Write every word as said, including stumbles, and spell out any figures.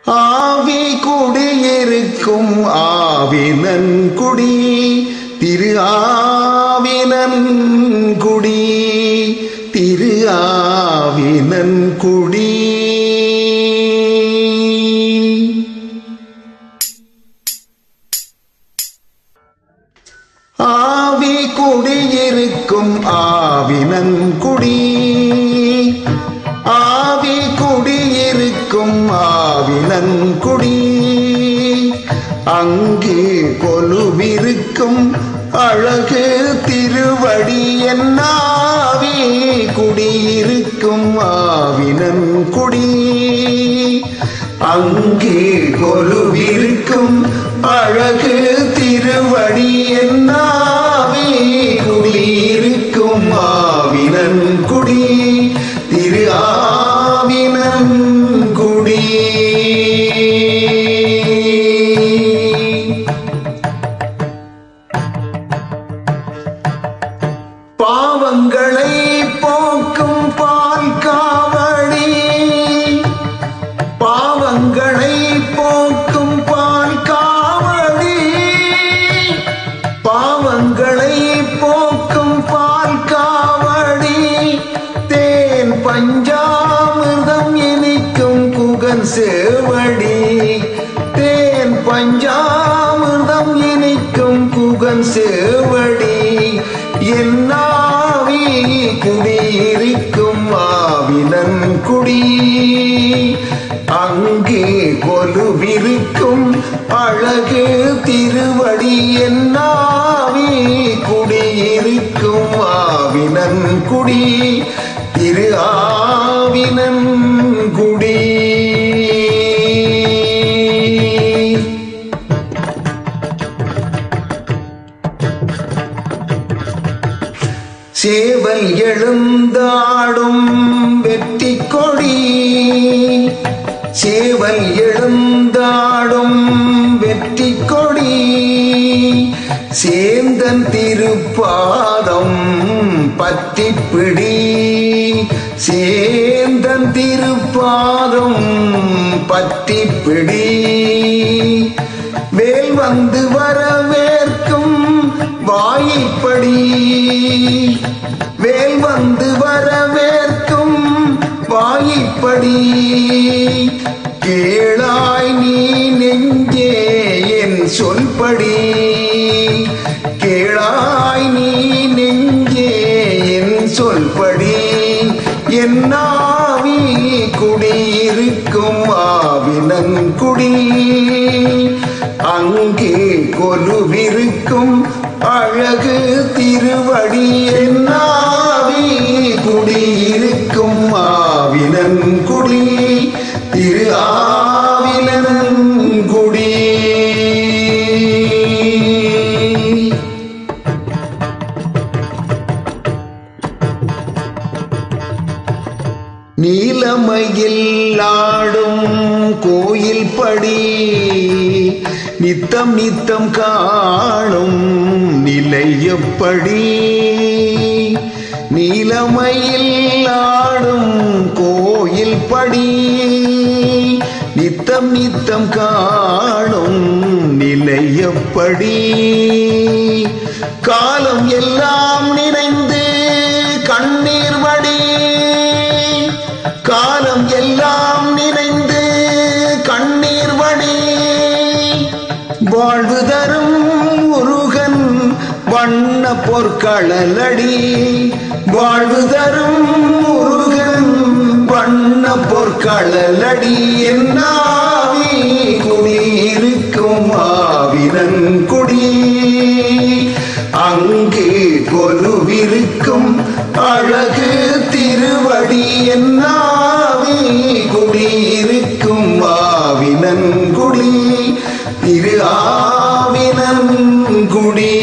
ஆவி குடியிருக்கும் ஆவினன்குடி திரு ஆவினன்குடி திரு ஆவினன்குடி. ஆவி குடியிருக்கும் ஆவினன்குடி ஆவி குடியிருக்கும் ஆவினன்குடி அங்கே கொலுவிருக்கும் அழகு திருவடி என்னாவி குடியிருக்கும் ஆவினன்குடி அங்கே கொலுவிருக்கும் அழகு திருவடி என்னாவி குடியிருக்கும் ஆவினன்குடி திரு ஆவினன்குடி. பாவங்களை போக்கும் பால் காவடி பாவங்களை போக்கும் பால் காவடி பாவங்களை போக்கும் பால் காவடி தேன் பஞ்சாமிர்தம் இனிக்கும் குகன் சேவடி தேன் பஞ்சாமிர்தம் இனிக்கும் குகன் சேவடி என்னாவி குடியிருக்கும் ஆவினன்குடி அங்கே கொலுவிருக்கும் அழகு திருவடி என்னாவி குடியிருக்கும் ஆவினன்குடி திரு ஆவினன்குடி. சேவல் எழுந்தாடும் வெற்றி கொடி சேவல் எழுந்தாடும் வெற்றி கொடி சேந்தன் திருப்பாதம் பற்றிப்பிடி சேந்தன் திருப்பாதம் பற்றிப்பிடி வேல் வந்து வரவேற்கும் வாயிற்படி வேல் வந்து வரவேற்கும் வாயிற்படி கேளாய் நீ நெஞ்சே என் சொல்படி கேளாய் நீ நெஞ்சே என் சொல்படி என்னாவி குடியிருக்கும் ஆவினன்குடி அங்கே கொலுவிருக்கும் அழகு திருவடி என்னாவி குடியிருக்கும் ஆவினன்குடி திரு ஆவினன்குடி. நீலமயில் ஆடும் கோயில் படி நித்தம் நித்தம் காணும் நிலையப்படி நீலமயில் ஆடும் கோயில் படி நித்தம் நித்தம் காணும் நிலையப்படி காலம் எல்லாம் நினைந்து கண்ணீர் வடி காலம் எல்லாம் நினைந்து கண்ணீர் வடி வாழ்வு தரும் முருகன் வண்ண பொற்களலடி வாழ்வு தரும் முருகன் வண்ண பொற்களலடி என்னாவி குடியிருக்கும் ஆவினன்குடி அங்கே கொலுவிருக்கும் அழகு திருவடி என்னாவி குடியிருக்கும் ஆவினன்குடி திரு ஆவினன்குடி.